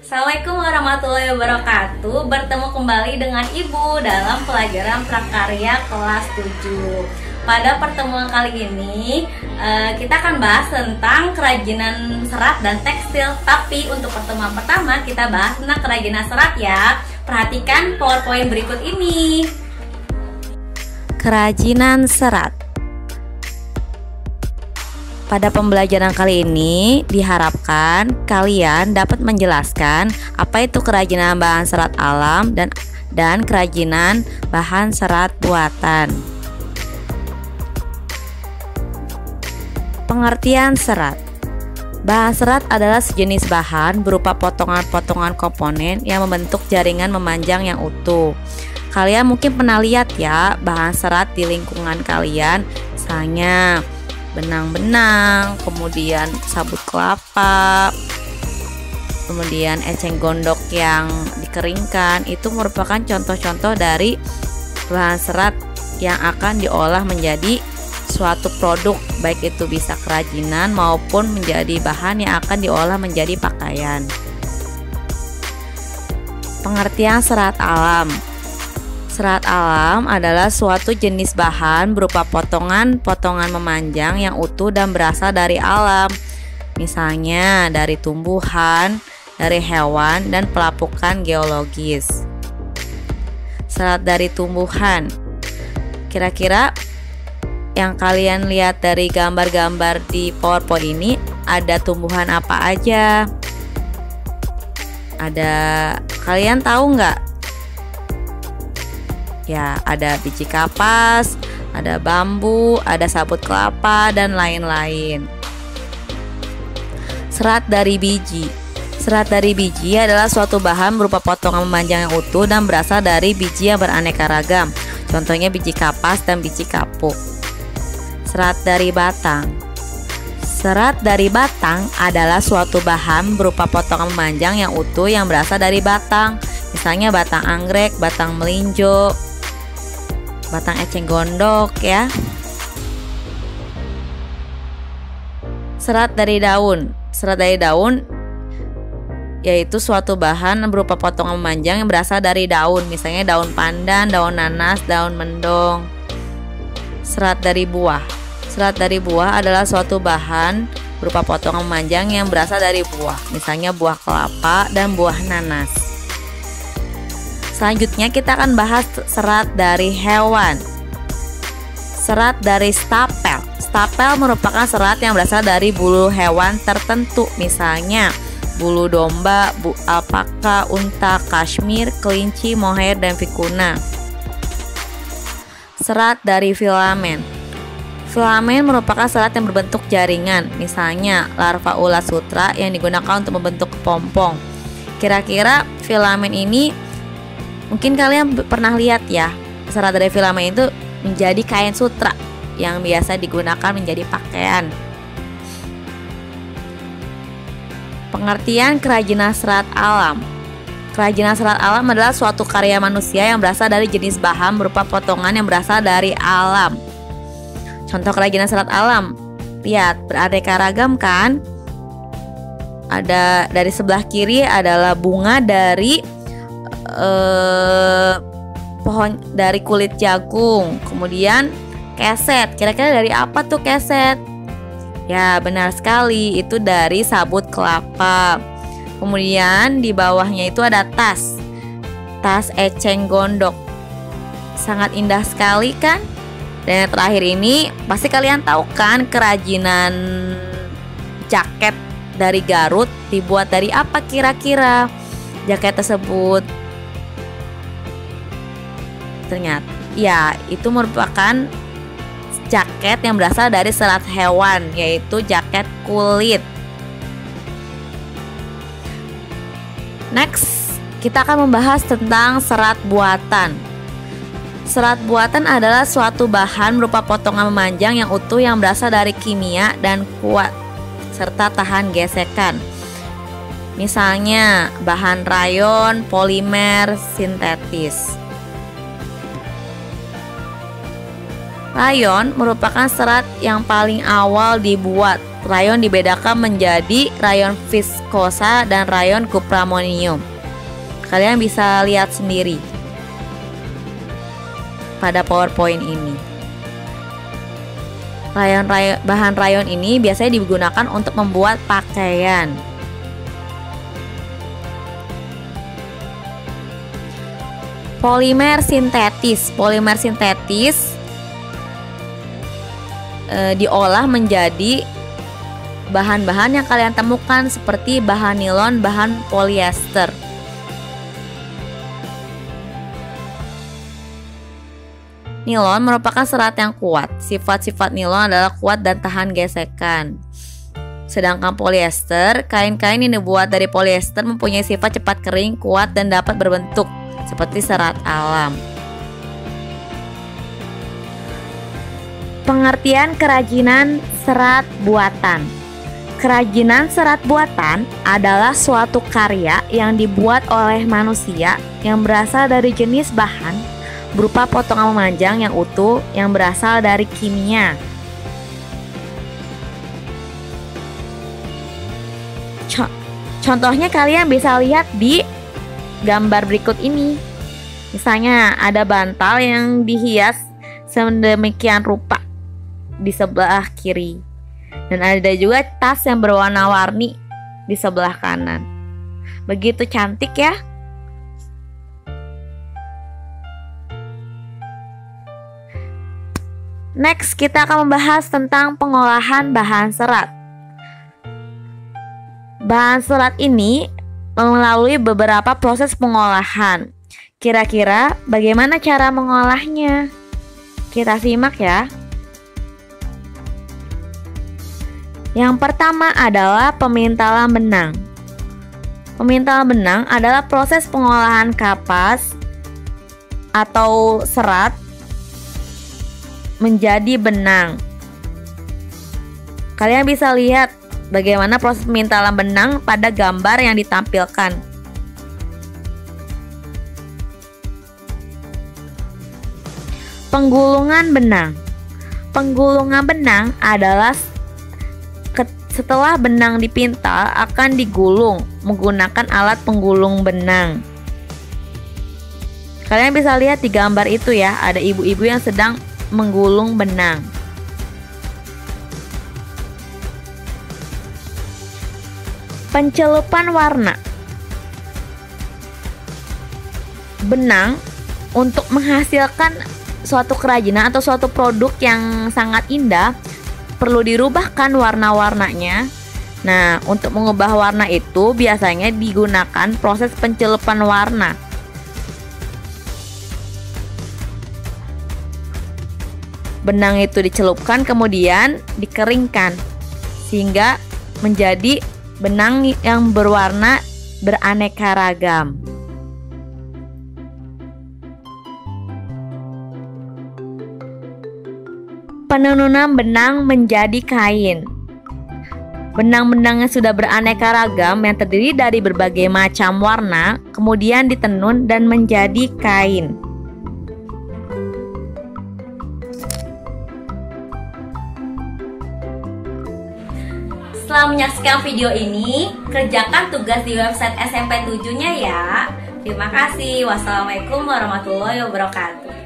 Assalamualaikum warahmatullahi wabarakatuh. Bertemu kembali dengan Ibu dalam pelajaran prakarya kelas 7. Pada pertemuan kali ini kita akan bahas tentang kerajinan serat dan tekstil. Tapi untuk pertemuan pertama kita bahas tentang kerajinan serat ya. Perhatikan PowerPoint berikut ini. Kerajinan serat. Pada pembelajaran kali ini diharapkan kalian dapat menjelaskan apa itu kerajinan bahan serat alam dan kerajinan bahan serat buatan. Pengertian serat. Bahan serat adalah sejenis bahan berupa potongan-potongan komponen yang membentuk jaringan memanjang yang utuh. Kalian mungkin pernah lihat ya bahan serat di lingkungan kalian, misalnya benang-benang, kemudian sabut kelapa, kemudian eceng gondok yang dikeringkan. Itu merupakan contoh-contoh dari bahan serat yang akan diolah menjadi suatu produk, baik itu bisa kerajinan maupun menjadi bahan yang akan diolah menjadi pakaian. Pengertian serat alam. Serat alam adalah suatu jenis bahan berupa potongan-potongan memanjang yang utuh dan berasal dari alam, misalnya dari tumbuhan, dari hewan, dan pelapukan geologis. Serat dari tumbuhan. Kira-kira yang kalian lihat dari gambar-gambar di PowerPoint ini ada tumbuhan apa aja? Kalian tahu nggak? Ya, ada biji kapas, ada bambu, ada sabut kelapa, dan lain-lain. Serat dari biji. Serat dari biji adalah suatu bahan berupa potongan memanjang yang utuh dan berasal dari biji yang beraneka ragam. Contohnya biji kapas dan biji kapuk. Serat dari batang. Serat dari batang adalah suatu bahan berupa potongan memanjang yang utuh yang berasal dari batang. Misalnya batang anggrek, batang melinjo, batang eceng gondok ya. Serat dari daun. Serat dari daun yaitu suatu bahan berupa potongan memanjang yang berasal dari daun, misalnya daun pandan, daun nanas, daun mendong. Serat dari buah. Serat dari buah adalah suatu bahan berupa potongan memanjang yang berasal dari buah, misalnya buah kelapa dan buah nanas. Selanjutnya kita akan bahas serat dari hewan. Serat dari stapel. Stapel merupakan serat yang berasal dari bulu hewan tertentu, misalnya bulu domba, alpaka, unta, kashmir, kelinci, mohair, dan vicuna. Serat dari filamen. Filamen merupakan serat yang berbentuk jaringan, misalnya larva ulat sutra yang digunakan untuk membentuk kepompong. Kira-kira filamen ini mungkin kalian pernah lihat ya, serat dari filamen itu menjadi kain sutra yang biasa digunakan menjadi pakaian. Pengertian kerajinan serat alam. Kerajinan serat alam adalah suatu karya manusia yang berasal dari jenis bahan berupa potongan yang berasal dari alam. Contoh kerajinan serat alam, lihat beraneka ragam kan? Ada dari sebelah kiri adalah bunga dari pohon dari kulit jagung. Kemudian keset, kira-kira dari apa tuh keset? Ya benar sekali, itu dari sabut kelapa. Kemudian di bawahnya itu ada tas eceng gondok. Sangat indah sekali kan? Dan yang terakhir ini pasti kalian tahu kan, kerajinan jaket dari Garut dibuat dari apa kira-kira? Jaket tersebut ternyata ya itu merupakan jaket yang berasal dari serat hewan, yaitu jaket kulit. Next, kita akan membahas tentang serat buatan. Serat buatan adalah suatu bahan berupa potongan memanjang yang utuh yang berasal dari kimia dan kuat serta tahan gesekan. Misalnya bahan rayon, polimer, sintetis. Rayon merupakan serat yang paling awal dibuat rayon dibedakan menjadi rayon viskosa dan rayon kupramonium. Kalian bisa lihat sendiri pada PowerPoint ini. Bahan rayon ini biasanya digunakan untuk membuat pakaian. Polimer sintetis. Polimer sintetis diolah menjadi bahan-bahan yang kalian temukan seperti bahan nilon, bahan polyester. Nilon merupakan serat yang kuat. Sifat-sifat nilon adalah kuat dan tahan gesekan. Sedangkan polyester, kain-kain yang dibuat dari polyester mempunyai sifat cepat kering, kuat, dan dapat berbentuk seperti serat alam. Pengertian kerajinan serat buatan. Kerajinan serat buatan adalah suatu karya yang dibuat oleh manusia yang berasal dari jenis bahan berupa potongan memanjang yang utuh yang berasal dari kimia. Contohnya kalian bisa lihat di gambar berikut ini. Misalnya ada bantal yang dihias sedemikian rupa di sebelah kiri, dan ada juga tas yang berwarna-warni di sebelah kanan. Begitu cantik ya. Next, kita akan membahas tentang pengolahan bahan serat. Bahan serat ini melalui beberapa proses pengolahan. Kira-kira bagaimana cara mengolahnya? Kita simak ya. Yang pertama adalah pemintalan benang. Pemintalan benang adalah proses pengolahan kapas atau serat menjadi benang. Kalian bisa lihat bagaimana proses pemintalan benang pada gambar yang ditampilkan. Penggulungan benang. Penggulungan benang adalah setelah benang dipintal akan digulung menggunakan alat penggulung benang. Kalian bisa lihat di gambar itu ya, ada ibu-ibu yang sedang menggulung benang. Pencelupan warna. Benang untuk menghasilkan suatu kerajinan atau suatu produk yang sangat indah perlu dirubahkan warna-warnanya. Nah, untuk mengubah warna itu biasanya digunakan proses pencelupan warna. Benang itu dicelupkan kemudian dikeringkan sehingga menjadi benang yang berwarna beraneka ragam. Penenunan benang menjadi kain. Benang-benang yang sudah beraneka ragam yang terdiri dari berbagai macam warna kemudian ditenun dan menjadi kain. Setelah menyaksikan video ini, kerjakan tugas di website SMP 7-nya ya. Terima kasih. Wassalamualaikum warahmatullahi wabarakatuh.